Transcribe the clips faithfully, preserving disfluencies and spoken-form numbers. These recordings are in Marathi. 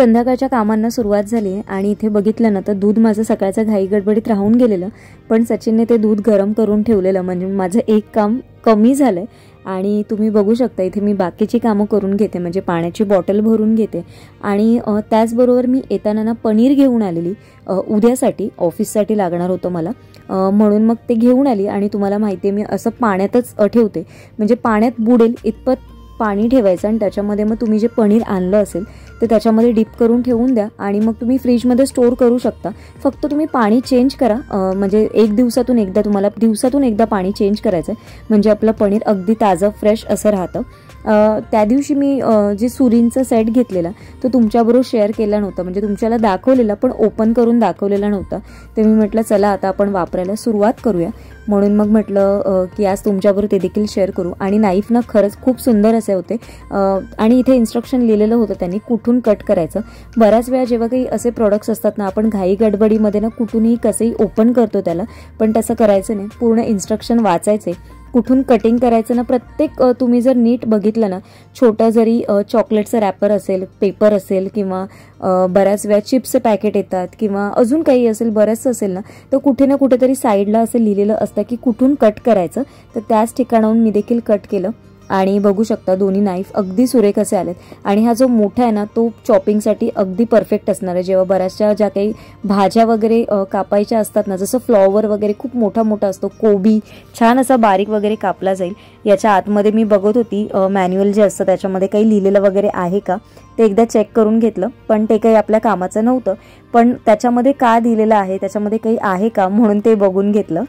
संध्याकाळच्या कामांना सुरुवात झाली आहे आणि इथे बघितलं ना तर दूध माझं सकाळचं घाई गडबडीत राहून गेलेलं, पण सचिनने ते दूध गरम करून ठेवलेलं, म्हणजे माझं एक काम कमी झालंय। आणि तुम्ही बघू शकता इथे मी बाकीची कामं करून घेते, म्हणजे पाण्याची बॉटल भरून घेते आणि त्याचबरोबर मी येताना ना पनीर घेऊन आलेली उद्यासाठी, ऑफिससाठी लागणार होतं मला, म्हणून मग ते घेऊन आली। आणि तुम्हाला माहिती आहे मी असं पाण्यातच ठेवते, म्हणजे पाण्यात बुडेल इतपत पाणी ठेवायचं आणि त्याच्यामध्ये मग तुम्ही जे पनीर आणलं असेल ते त्याच्यामध्ये डिप करून ठेवून द्या आणि मग तुम्ही फ्रीजमध्ये स्टोर करू शकता। फक्त तुम्ही पाणी चेंज करा, म्हणजे एक दिवसातून एकदा, तुम्हाला दिवसातून एकदा पाणी चेंज करायचं आहे, म्हणजे आपलं पनीर अगदी ताजं फ्रेश असं राहतं। त्या दिवशी मी जे सुरींचा सेट घेतलेला तो तुमच्याबरोबर शेअर केला नव्हता, म्हणजे तुमच्याला दाखवलेला पण ओपन करून दाखवलेला नव्हता, तर मी म्हटलं चला आता आपण वापरायला सुरुवात करूया, म्हणून मग म्हटलं की आज तुमच्याबरोबर ते देखील शेअर करू। आणि नाईफ ना खरंच खूप सुंदर असे होते आणि इथे इन्स्ट्रक्शन लिहिलेलं होतं त्यांनी कुठून कट करायचं। बऱ्याच वेळा जेव्हा काही असे प्रोडक्ट्स असतात ना, आपण घाई गडबडीमध्ये ना कुठूनही कसंही ओपन करतो त्याला, पण तसं करायचं नाही, पूर्ण इन्स्ट्रक्शन वाचायचे, कुठून कटिंग करायचं ना प्रत्येक, तुम्ही जर नीट बघितलं ना, छोटं जरी चॉकलेटचं रॅपर असेल, पेपर असेल किंवा बऱ्याच वेळा चिप्सचे पॅकेट येतात किंवा अजून काही असेल, बरंचसं असेल ना, तर कुठे ना कुठेतरी साईडला असं लिहिलेलं असतं की कुठून कट करायचं, तर त्याच ठिकाणाहून मी देखील कट केलं आणि बघू शकता दोन्ही नाईफ अगदी सुरेख असे आलेत। आणि हा जो मोठा आहे ना तो चॉपिंगसाठी अगदी परफेक्ट असणार आहे, जेव्हा बऱ्याचशा ज्या काही भाज्या वगैरे कापायच्या असतात ना, जसं फ्लॉवर वगैरे खूप मोठा मोठा असतो, कोबी छान असा बारीक वगैरे कापला जाईल। याच्या आतमध्ये मी बघत होती मॅन्युअल जे असतं त्याच्यामध्ये काही लिहिलेलं वगैरे आहे का, ते एकदा चेक करून घेतलं, पण ते काही आपल्या कामाचं नव्हतं, पण त्याच्यामध्ये का दिलेलं आहे, त्याच्यामध्ये काही आहे का म्हणून ते बघून घेतलं।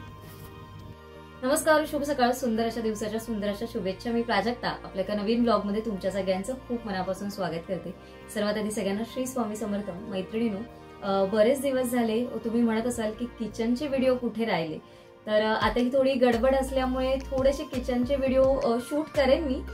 नमस्कार, शुभ सकाळ, सुंदर अशा दिवसाच्या सुंदर अशा शुभेच्छा। मी प्राजक्ता आपल्या एका नवीन ब्लॉग मध्ये तुमच्या सगळ्यांचं खूप मनापासून स्वागत करते। सर्वात आधी सगळ्यांना श्री स्वामी समर्थ। मैत्रिणींनो, बरेच दिवस झाले तुम्ही म्हणत असाल की किचनचे व्हिडिओ कुठे राहिले, तर आता ही थोडी गडबड असल्यामुळे थोडेसे किचनचे व्हिडिओ शूट करेन मी,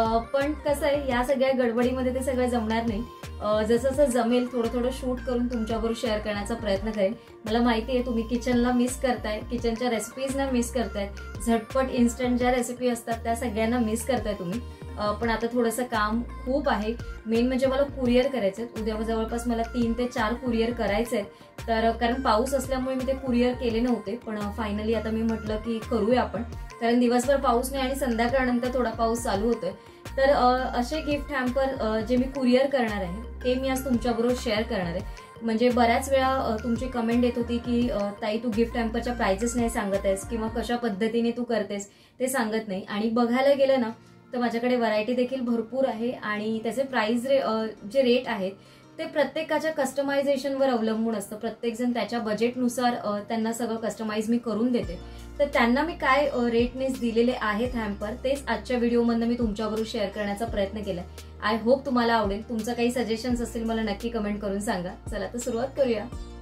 पण कसं आहे या सगळ्या गडबडीमध्ये ते सगळं जमणार नाही। जसं जसं जमेल थोडं थोडं शूट करून तुमच्याबरोबर शेअर करण्याचा प्रयत्न करेन। मला माहिती आहे तुम्ही किचनला मिस करताय, किचनच्या रेसिपीजना मिस करताय, झटपट इन्स्टंट ज्या रेसिपी असतात त्या सगळ्यांना मिस करताय तुम्ही, पण आता थोडंसं काम खूप आहे। मेन म्हणजे मला कुरिअर करायचे आहेत, उद्या जवळपास मला तीन ते चार कुरिअर करायचे आहेत, तर कारण पाऊस असल्यामुळे मी ते कुरिअर केले नव्हते, पण फायनली आता मी म्हटलं की करूया आपण, कारण दिवसभर पाऊस नाही आणि संध्याकाळनंतर थोडा पाऊस चालू होतोय। तर असे गिफ्ट हॅम्पर जे मी कुरिअर करणार आहे ते मी आज तुमच्याबरोबर शेअर करणार आहे। म्हणजे बऱ्याच वेळा तुमची कमेंट येत होती की ताई तू गिफ्ट हॅम्परच्या प्राइजेस नाही सांगत आहेस किंवा कशा पद्धतीने तू करतेस ते सांगत नाही, आणि बघायला गेलं ना तर माझ्याकडे व्हरायटी देखील भरपूर आहे आणि त्याचे प्राइस रे जे रेट आहेत ते प्रत्येकाच्या कस्टमायझेशनवर अवलंबून असतं। प्रत्येक जण त्याच्या बजेटनुसार त्यांना सगळं कस्टमाइज मी करून देते, तर त्यांना मी काय रेटनेस दिलेले आहेत हॅम्पर तेच आजच्या व्हिडिओमधनं मी तुमच्याबरोबर शेअर करण्याचा प्रयत्न केलाय। आय होप तुम्हाला आवडेल। तुमचं काही सजेशन्स असतील मला नक्की कमेंट करून सांगा। चला तर सुरुवात करूया।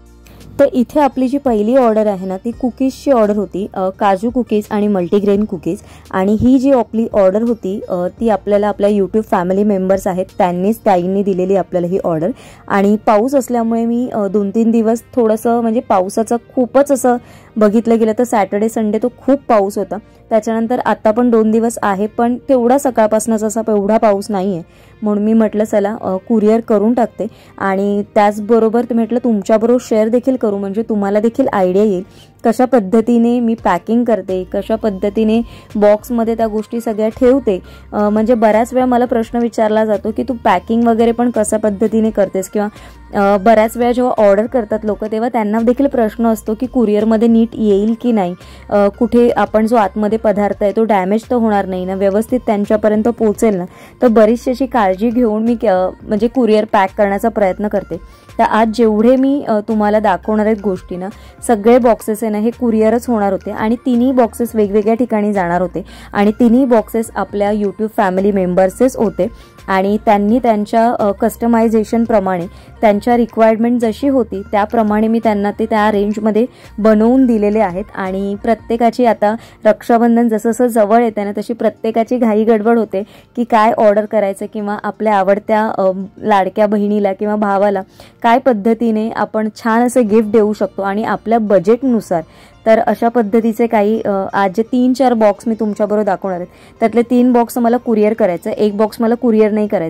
तर इथे आपली जी पहिली ऑर्डर आहे ना ती कुकीजची ऑर्डर होती, काजू कुकीज आणि मल्टीग्रेन कुकीज, आणि ही जी आपली ऑर्डर होती ती आपल्याला आपल्या यूट्यूब फॅमिली मेंबर्स आहेत त्यांनीच ताईंनी दिलेली आपल्याला ही ऑर्डर। आणि पाऊस असल्यामुळे मी दोन तीन दिवस थोडंसं, म्हणजे पावसाचं खूपच असं बघितलं गेलं तर सॅटर्डे संडे तो खूप पाऊस होता, त्याच्यानंतर आता पण दोन दिवस आहे पण तेवढा सकाळपासूनच असा एवढा पाऊस नाहीये, म्हणून मी म्हटलं चला कुरिअर करून टाकते। आणि त्याचबरोबर म्हटलं तुमच्याबरोबर शेअर देखील करू, म्हणजे तुम्हाला देखील आयडिया येईल कशा पद्धतीने मी पॅकिंग करते, कशा पद्धतीने बॉक्समध्ये त्या गोष्टी सगळ्या ठेवते। म्हणजे बऱ्याच वेळा मला प्रश्न विचारला जातो की तू पॅकिंग वगैरे पण कशा पद्धतीने करतेस, किंवा बऱ्याच वेळा जेव्हा ऑर्डर करतात लोक तेव्हा त्यांना देखील प्रश्न असतो की कुरिअरमध्ये नीट येईल की नाही, कुठे आपण जो आतमध्ये पदार्थ आहे तो डॅमेज तर होणार नाही ना, व्यवस्थित त्यांच्यापर्यंत पोहोचेल ना, तर बरीचशी अशी काळजी घेऊन मी म्हणजे कुरिअर पॅक करण्याचा प्रयत्न करते। तर आज जेवढे मी तुम्हाला दाखवणार आहेत गोष्टी ना, सगळे बॉक्सेस आहे ना हे कुरिअरच होणार होते आणि तिन्ही बॉक्सेस वेगवेगळ्या ठिकाणी जाणार होते आणि तिन्ही बॉक्सेस आपल्या यूट्यूब फॅमिली मेंबर्सच होते आणि त्यांनी त्यांच्या कस्टमायझेशन प्रमाणे त्यांच्या रिक्वायरमेंट जशी होती त्याप्रमाणे मी त्यांना ते त्या रेंजमध्ये बनवून दिलेले आहेत। आणि प्रत्येकाची आता रक्षाबंधन जसं जसं जवळ येते ना तशी प्रत्येकाची घाई गडबड होते की काय ऑर्डर करायचं किंवा आपल्या आवडत्या लाडक्या बहिणीला किंवा भावाला काय पद्धतीने आपण छान असे गिफ्ट देऊ शकतो आणि आपल्या बजेटनुसार। तर अशा पद्धतीचे काही आज जे तीन चार बॉक्स मी तुमच्याबरोबर दाखवणार आहेत त्यातले तीन बॉक्स मला कुरिअर करायचं, एक बॉक्स मला कुरिअर नाही करायचं,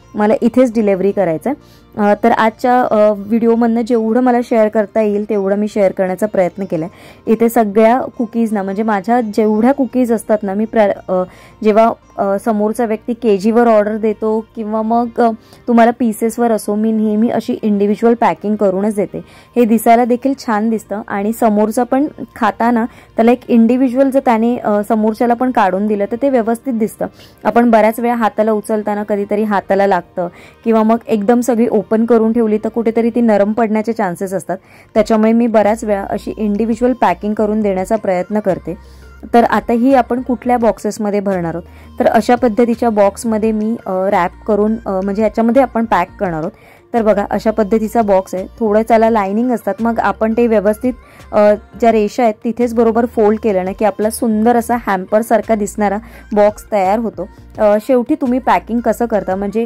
मला इथेच डिलेव्हरी करायचं आहे. तर आजच्या व्हिडिओमधनं जेवढं मला शेअर करता येईल तेवढं मी शेअर करण्याचा प्रयत्न केला आहे. इथे सगळ्या कुकीज ना, म्हणजे माझ्या जेवढ्या कुकीज असतात ना, मी प्र जेव्हा समोरचा व्यक्ती के जीवर ऑर्डर देतो किंवा मग तुम्हाला पीसेसवर असो, मी नेहमी अशी इंडिव्हिज्युअल पॅकिंग करूनच देते. हे दिसायला देखील छान दिसतं आणि समोरचा पण खाताना त्याला एक इंडिव्हिज्युअल जर त्याने समोरच्याला पण काढून दिलं तर ते व्यवस्थित दिसतं. आपण बऱ्याच वेळा हाताला उचलताना कधीतरी हाताला लागतं किंवा मग एकदम सगळी ओपन करून ठेवली तर कुठेतरी ती नरम पडण्याचे चान्सेस असतात. त्याच्यामुळे मी बऱ्याच वेळा अशी इंडिव्हिज्युअल पॅकिंग करून देण्याचा प्रयत्न करते. तर आता ही आपण कुठल्या बॉक्सेसमध्ये भरणार आहोत, तर अशा पद्धतीच्या बॉक्समध्ये मी रॅप करून म्हणजे याच्यामध्ये आपण पॅक करणार आहोत. तर बघा अशा पद्धतीचा बॉक्स आहे. थोडं त्याला लाइनिंग असतात, मग आपण ते व्यवस्थित ज्या रेषा आहेत तिथेच बरोबर फोल्ड केलं ना की आपला सुंदर असा हॅम्परसारखा दिसणारा बॉक्स तयार होतो. शेवटी तुम्ही पॅकिंग कसं करता म्हणजे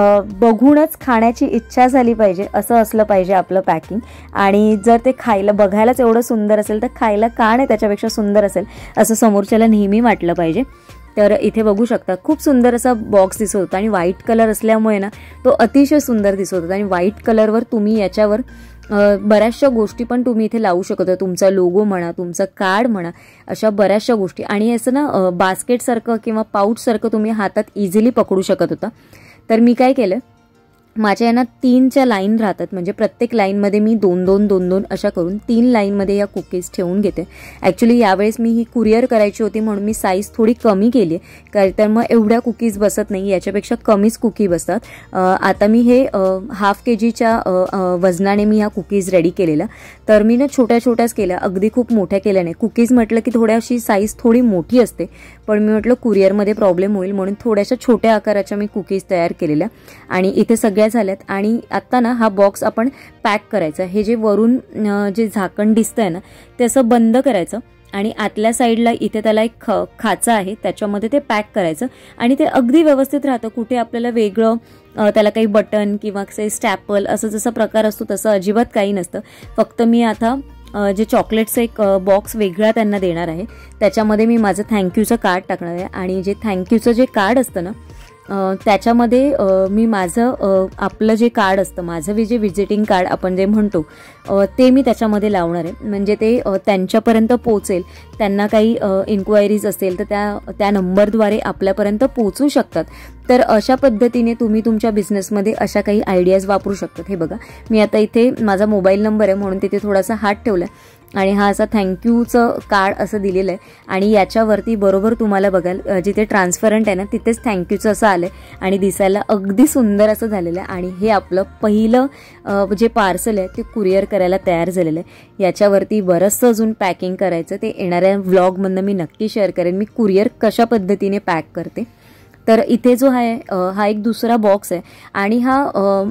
बघूनच खाण्याची इच्छा झाली पाहिजे असं असलं पाहिजे आपलं पॅकिंग. आणि जर ते खायला बघायलाच एवढं सुंदर असेल तर खायला का नाही त्याच्यापेक्षा सुंदर असेल असं समोरच्याला नेहमी वाटलं पाहिजे. तर इथे बघू शकता खूप सुंदर असा बॉक्स दिसत होता आणि व्हाईट कलर असल्यामुळे ना तो अतिशय सुंदर दिसत होता. आणि व्हाईट कलरवर तुम्ही याच्यावर बऱ्याचशा गोष्टी पण तुम्ही इथे लावू शकता. तुमचा लोगो म्हणा, तुमचं कार्ड म्हणा, अशा बऱ्याचशा गोष्टी. आणि असं ना बास्केटसारखं किंवा पाऊचसारखं तुम्ही हातात इझिली पकडू शकत होता. तर मी काय केलं, माझ्या यांना तीनच्या लाईन राहतात, म्हणजे प्रत्येक लाईनमध्ये मी दोन दोन दोन दोन अशा करून तीन लाईनमध्ये या कुकीज ठेवून घेते. ॲक्च्युली यावेळेस मी ही कुरिअर करायची होती म्हणून मी साईज थोडी कमी केली आहे, कारण तर मग एवढ्या कुकीज बसत नाही, याच्यापेक्षा कमीच कुकी बसतात. आता मी हे हाफ के जीच्या वजनाने मी ह्या कुकीज रेडी केलेल्या. तर मी ना छोट्या छोट्याच केल्या, अगदी खूप मोठ्या केल्या नाही. कुकीज म्हटलं की थोड्याशी साईज थोडी मोठी असते, पण मी म्हटलं कुरिअरमध्ये प्रॉब्लेम होईल म्हणून थोड्याशा छोट्या आकाराच्या मी कुकीज तयार केलेल्या. आणि इथे सगळ्या झाल्यात. आणि आता ना हा बॉक्स आपण पॅक करायचा. हे जे वरून जे झाकण दिसतंय ना ते असं बंद करायचं आणि आतल्या साईडला इथे त्याला एक ख खाचा आहे त्याच्यामध्ये ते पॅक करायचं. आणि ते अगदी व्यवस्थित राहतं. कुठे आपल्याला वेगळं त्याला काही बटन किंवा स्टॅपल असं जसा प्रकार असतो तसं अजिबात काही नसतं. फक्त मी आता जे चॉकलेटचं एक बॉक्स वेगळा त्यांना देणार आहे, त्याच्यामध्ये मी माझं थँक्यूचं कार्ड टाकणार आहे. आणि जे थँक्यूचं जे कार्ड असतं ना त्याच्यामध्ये मी माझं आपलं जे कार्ड असतं, माझं जे व्हिजिटिंग कार्ड आपण जे म्हणतो ते मी त्याच्यामध्ये लावणार आहे. म्हणजे ते त्यांच्यापर्यंत पोहोचेल. त्यांना काही इन्क्वायरीज असेल तर त्या त्या नंबरद्वारे आपल्यापर्यंत पोहोचू शकतात. तर अशा पद्धतीने तुम्ही तुमच्या बिझनेसमध्ये अशा काही आयडियाज वापरू शकतात. हे बघा मी आता इथे माझा मोबाईल नंबर आहे म्हणून तिथे थोडासा हात ठेवला आणि हा असा थँक्यूचं कार्ड असं दिलेलं आहे. आणि याच्यावरती बरोबर तुम्हाला बघाल जिथे ट्रान्सपरंट आहे ना तिथेच थँक्यूचं असं आलं आहे आणि दिसायला अगदी सुंदर असं झालेलं आहे. आणि हे आपलं पहिलं जे पार्सल आहे ते कुरिअर करायला तयार झालेलं आहे. याच्यावरती बरंचसं अजून पॅकिंग करायचं, ते येणाऱ्या व्लॉगमधनं मी नक्की शेअर करेन मी कुरिअर कशा पद्धतीने पॅक करते. तर इथे जो आहे हा एक दुसरा बॉक्स आहे आणि हा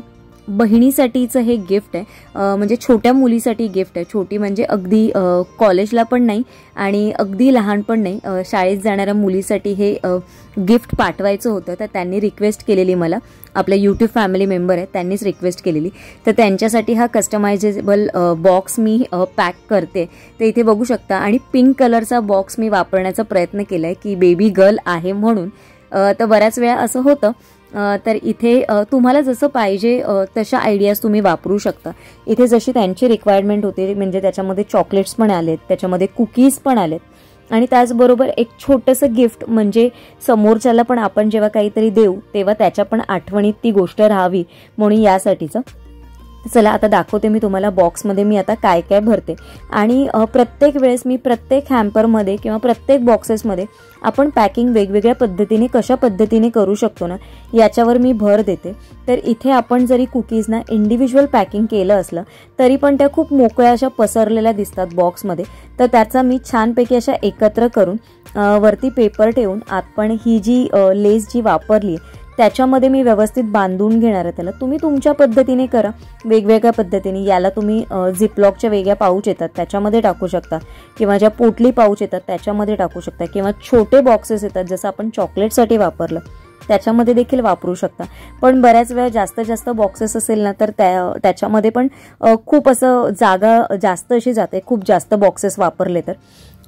बहिणीसाठीचं हे गिफ्ट आहे. म्हणजे छोट्या मुलीसाठी गिफ्ट आहे. छोटी म्हणजे अगदी कॉलेजला पण नाही आणि अगदी लहान पण नाही, शाळेत जाणाऱ्या मुलीसाठी हे गिफ्ट पाठवायचं होतं. तर त्यांनी रिक्वेस्ट केलेली, मला आपल्या यूट्यूब फॅमिली मेंबर आहे त्यांनीच रिक्वेस्ट केलेली. तर त्यांच्यासाठी हा कस्टमायझेबल बॉक्स मी पॅक करते. ते इथे बघू शकता. आणि पिंक कलरचा बॉक्स मी वापरण्याचा प्रयत्न केला आहे की बेबी गर्ल आहे म्हणून. तर बऱ्याच वेळा असं होतं. तर इथे तुम्हाला जसं पाहिजे तशा आयडियाज तुम्ही वापरू शकता. इथे जशी त्यांची रिक्वायरमेंट होती, म्हणजे त्याच्यामध्ये चॉकलेट्स पण आलेत, त्याच्यामध्ये कुकीज पण आलेत आणि त्याचबरोबर एक छोटंसं गिफ्ट, म्हणजे समोरच्याला पण आपण जेव्हा काहीतरी देऊ तेव्हा त्याच्या पण आठवणीत ती गोष्ट राहावी म्हणून यासाठीचं. चला आता दाखवते मी तुम्हाला बॉक्समध्ये मी आता काय काय भरते. आणि प्रत्येक वेळेस मी प्रत्येक हॅम्परमध्ये किंवा प्रत्येक बॉक्सेसमध्ये आपण पॅकिंग वेगवेगळ्या पद्धतीने कशा पद्धतीने करू शकतो ना याच्यावर मी भर देते. तर इथे आपण जरी कुकीजना इंडिव्हिज्युअल पॅकिंग केलं असलं तरी पण त्या खूप मोकळ्या अशा पसरलेल्या दिसतात बॉक्समध्ये. तर त्याचा मी छानपैकी अशा एकत्र करून वरती पेपर ठेवून आपण ही जी लेस जी वापरली त्याच्यामध्ये मी व्यवस्थित बांधून घेणार आहे त्याला. तुम्ही तुमच्या पद्धतीने करा, वेगवेगळ्या पद्धतीने. याला तुम्ही झिपलॉकच्या वेगळ्या पाऊच येतात त्याच्यामध्ये टाकू शकता किंवा ज्या पोटली पाऊच येतात त्याच्यामध्ये टाकू शकता किंवा छोटे बॉक्सेस येतात जसं आपण चॉकलेटसाठी वापरलं त्याच्यामध्ये देखील वापरू शकता. पण बऱ्याच वेळा जास्त जास्त बॉक्सेस असेल ना तर त्या त्याच्यामध्ये पण खूप असं जागा जास्त अशी जाते, खूप जास्त बॉक्सेस वापरले तर.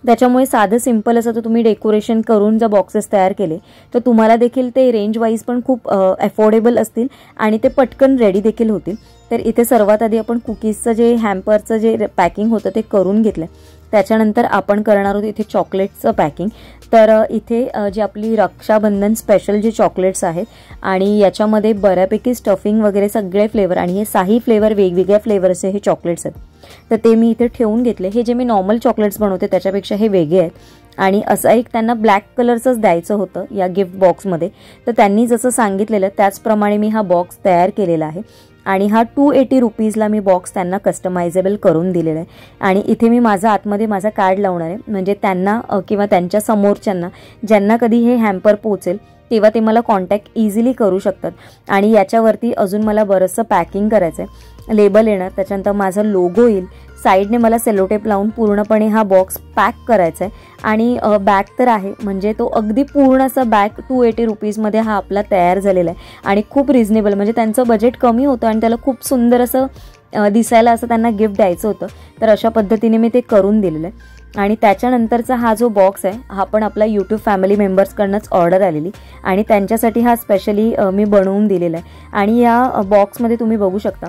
त्याच्यामुळे साधं सिंपल असं तर तुम्ही डेकोरेशन करून जर बॉक्सेस तयार केले तर तुम्हाला देखील ते रेंज वाईज पण खूप अफोर्डेबल असतील आणि ते पटकन रेडी देखील होतील. तर इथे सर्वात आधी आपण कुकीजचं जे हॅम्परचं जे पॅकिंग होतं ते करून घेतलं. त्याच्यानंतर आपण करणार आहोत इथे चॉकलेट्सचं पॅकिंग. तर इथे जी आपली रक्षाबंधन स्पेशल जे चॉकलेट्स आहेत आणि याच्यामध्ये बऱ्यापैकी स्टफिंग वगैरे सगळे फ्लेवर आणि हे साही फ्लेवर वेगवेगळ्या फ्लेवरचे हे चॉकलेट्स आहेत. तर ते मी इथे ठेवून घेतले. हे जे मी नॉर्मल चॉकलेट्स बनवते त्याच्यापेक्षा हे वेगळे आहेत आणि असं एक त्यांना ब्लॅक कलरचंच द्यायचं होतं या गिफ्ट बॉक्समध्ये. तर त्यांनी जसं सांगितलेलं त्याचप्रमाणे मी हा बॉक्स तयार केलेला आहे आणि हा टू एटी रुपीजला मी बॉक्स त्यांना कस्टमायझेबल करून दिलेला आहे. आणि इथे मी माझा आतमध्ये माझा कार्ड लावणार आहे म्हणजे त्यांना किंवा त्यांच्या समोरच्यांना ज्यांना कधी हे हॅम्पर पोचेल तेव्हा ते मला कॉन्टॅक्ट इझिली करू शकतात. आणि याच्यावरती अजून मला बरंचसं पॅकिंग करायचं आहे. लेबल येणार, त्याच्यानंतर माझा लोगो येईल, साईडने मला सेलोटेप लावून पूर्णपणे हा बॉक्स पॅक करायचा आहे. आणि बॅग तर आहे म्हणजे तो अगदी पूर्ण असा बॅग टू एटी रुपीजमध्ये हा आपला तयार झालेला आहे आणि खूप रिजनेबल म्हणजे त्यांचं बजेट कमी होतं आणि त्याला खूप सुंदर असं दिसायला असं त्यांना गिफ्ट द्यायचं होतं. तर अशा पद्धतीने मी ते करून दिलेलं आहे. आणि त्याच्यानंतरचा हा जो बॉक्स आहे हा पण आपला यूट्यूब फॅमिली मेंबर्सकडनंच ऑर्डर आलेली आणि त्यांच्यासाठी हा स्पेशली मी बनवून दिलेला आहे. आणि या बॉक्समध्ये तुम्ही बघू शकता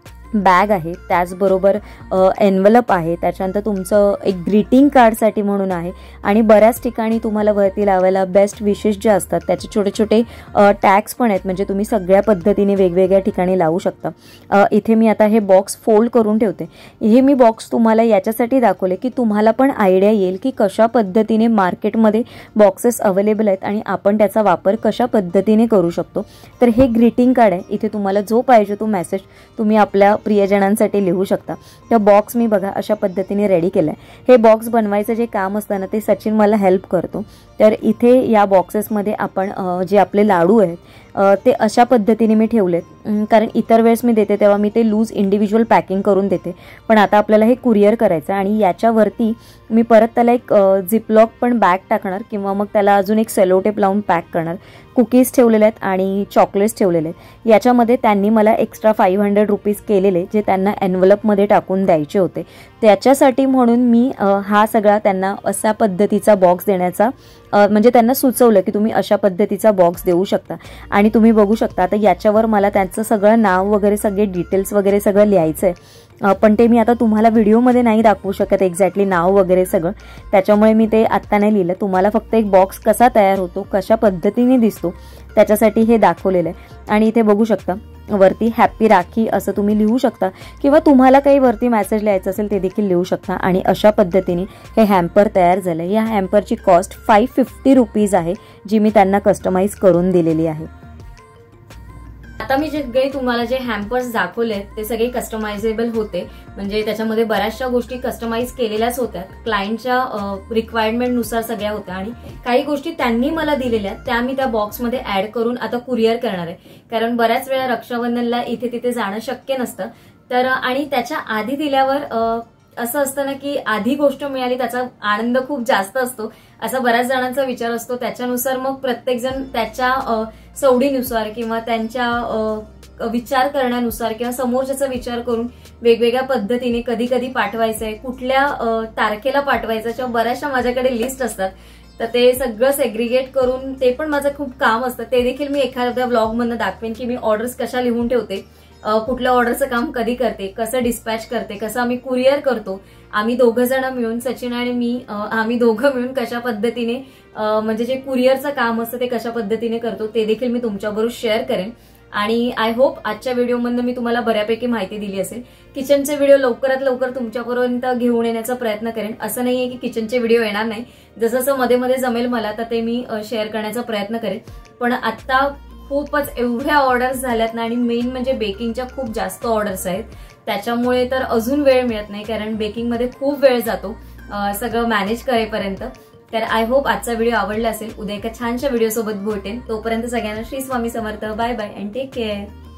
बॅग आहे, त्याचबरोबर एनवलप आहे, त्याच्यानंतर तुमचं एक ग्रीटिंग कार्डसाठी म्हणून आहे आणि बऱ्याच ठिकाणी तुम्हाला वरती लावायला बेस्ट विशेष जे असतात त्याचे छोटे छोटे टॅग्स पण आहेत म्हणजे तुम्ही सगळ्या पद्धतीने वेगवेगळ्या ठिकाणी लावू शकता. इथे मी आता हे बॉक्स फोल्ड करून ठेवते. हे मी बॉक्स तुम्हाला याच्यासाठी दाखवले की तुम्हाला पण आयडिया येईल की कशा पद्धतीने मार्केटमध्ये बॉक्सेस अवेलेबल आहेत आणि आपण त्याचा वापर कशा पद्धतीने करू शकतो. तर हे ग्रीटिंग कार्ड आहे. इथे तुम्हाला जो पाहिजे तो मेसेज तुम्ही आपल्या प्रियजनांसाठी लिहू शकता. त्या बॉक्स मी बघा अशा पद्धतीने रेडी केलाय. हे बॉक्स बनवायचं जे काम असतं ना ते सचिन मला हेल्प करतो. तर इथे या बॉक्सेसमध्ये आपण जे आपले लाडू आहेत ते अशा पद्धतीने मी ठेवलेत कारण इतर वेळेस मी देते तेव्हा मी ते लूज इंडिव्हिज्युअल पॅकिंग करून देते पण आता आपल्याला हे कुरिअर करायचं आणि याच्यावरती मी परत त्याला एक झिपलॉक पण बॅग टाकणार किंवा मग त्याला अजून एक सेलोटेप लावून पॅक करणार. कुकीज ठेवलेले आहेत आणि चॉकलेट्स ठेवलेले आहेत. याच्यामध्ये त्यांनी मला एक्स्ट्रा फाईव्ह हंड्रेड रुपीज केलेले जे त्यांना एनवलपमध्ये टाकून द्यायचे होते. त्याच्यासाठी म्हणून मी हा सगळा त्यांना अशा पद्धतीचा बॉक्स देण्याचा म्हणजे त्यांना सुचवलं की तुम्ही अशा पद्धतीचा बॉक्स देऊ शकता. आणि तुम्ही बघू शकता आता याच्यावर मला त्यांचं सगळं नाव वगैरे सगळे डिटेल्स वगैरे सगळं लिहायचं आहे पण ते मी आता तुम्हाला व्हिडिओमध्ये नाही दाखवू शकत एक्झॅक्टली नाव वगैरे सगळं त्याच्यामुळे मी ते आत्ता नाही लिहिलं. तुम्हाला फक्त एक बॉक्स कसा तयार होतो कशा पद्धतीने दिसतो त्याच्यासाठी हे दाखवलेलं आहे. आणि इथे बघू शकता वरती हॅपी राखी असं तुम्ही लिहू शकता किंवा तुम्हाला काही वरती मेसेज लिहायचं असेल ते देखील लिहू शकता. आणि अशा पद्धतीने हे हॅम्पर तयार झालं. या हॅम्परची कॉस्ट फाईव्ह फिफ्टी रुपीज आहे जी मी त्यांना कस्टमाइज करून दिलेली आहे. आता मी जे काही तुम्हाला जे हॅम्पर्स दाखवलेत ते सगळे कस्टमायझेबल होते म्हणजे त्याच्यामध्ये बऱ्याचशा गोष्टी कस्टमाइज केलेल्याच होत्या. क्लायंटच्या रिक्वायरमेंट नुसार सगळ्या होत्या आणि काही गोष्टी त्यांनी मला दिलेल्या त्या मी त्या बॉक्समध्ये ऍड करून आता कुरिअर करणार आहे कारण बऱ्याच वेळा रक्षाबंधनला इथे तिथे जाणं शक्य नसतं. तर आणि त्याच्या आधी दिल्यावर असं असतं ना की आधी गोष्ट मिळाली त्याचा आनंद खूप जास्त असतो असा बऱ्याच जणांचा विचार असतो. त्याच्यानुसार मग प्रत्येक जण त्याच्या सवडीनुसार किंवा त्यांच्या विचार करण्यानुसार किंवा समोरच्याचा विचार करून वेगवेगळ्या पद्धतीने कधी कधी पाठवायचंय कुठल्या तारखेला पाठवायचं किंवा बऱ्याचशा माझ्याकडे लिस्ट असतात. तर ते सगळं सेग्रिगेट करून ते पण माझं खूप काम असतं. ते देखील मी एखाद्या ब्लॉग मधनं दाखवेन की मी ऑर्डर्स कशा लिहून ठेवते कुठल्या ऑर्डरचं काम कधी करते कसं डिस्पॅच करते कसं आम्ही कुरिअर करतो. आम्ही दोघं जण मिळून सचिन आणि मी आम्ही दोघं मिळून कशा पद्धतीने म्हणजे जे कुरिअरचं काम असतं ते कशा पद्धतीने करतो ते देखील मी तुमच्याबरोबर शेअर करेन. आणि आय होप आजच्या व्हिडिओमधून मी तुम्हाला बऱ्यापैकी माहिती दिली असेल. किचनचे व्हिडिओ लवकरात लवकर तुमच्यापर्यंत घेऊन येण्याचा प्रयत्न करेन. असं नाहीये की किचनचे व्हिडिओ येणार नाही. जसं जसं मध्ये मध्ये जमेल मला तर ते मी शेअर करण्याचा प्रयत्न करेन. पण आता खूपच एवढ्या ऑर्डर्स झाल्यात ना आणि मेन म्हणजे बेकिंगच्या खूप जास्त ऑर्डर्स आहेत त्याच्यामुळे तर अजून वेळ मिळत नाही कारण बेकिंगमध्ये खूप वेळ जातो सगळं मॅनेज करेपर्यंत. तर आय होप आजचा व्हिडिओ आवडला असेल. उद्या एका छानशा व्हिडिओ सोबत भेटेन. तोपर्यंत सगळ्यांना Shri Swami Samarth. Bye bye and take care.